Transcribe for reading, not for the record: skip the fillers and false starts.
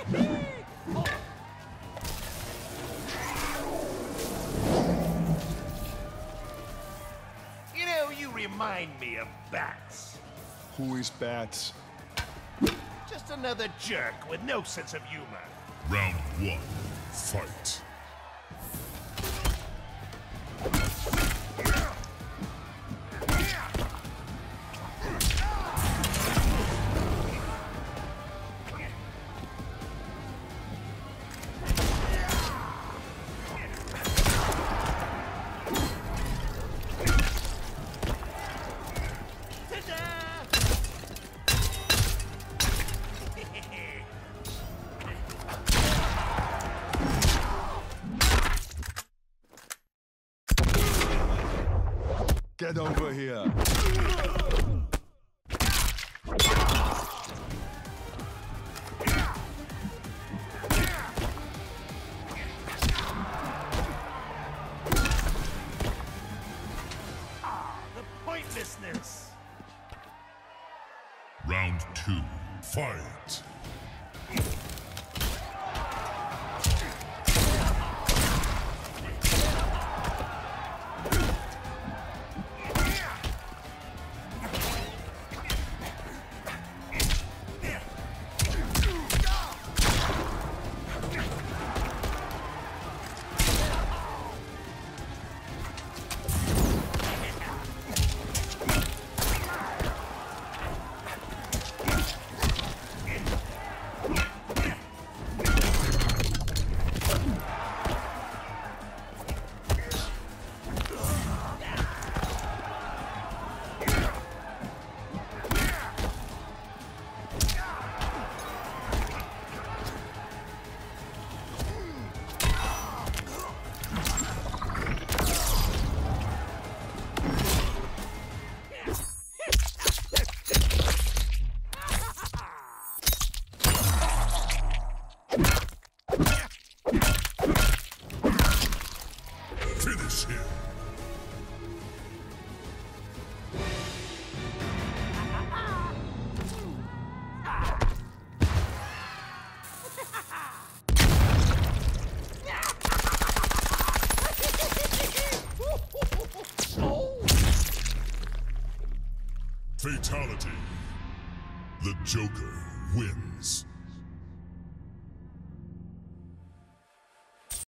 You know, you remind me of Bats. Who is Bats? Just another jerk with no sense of humor. Round one, fight. Get over here. The pointlessness. Round two, fight. Finish him. Fatality. The Joker wins.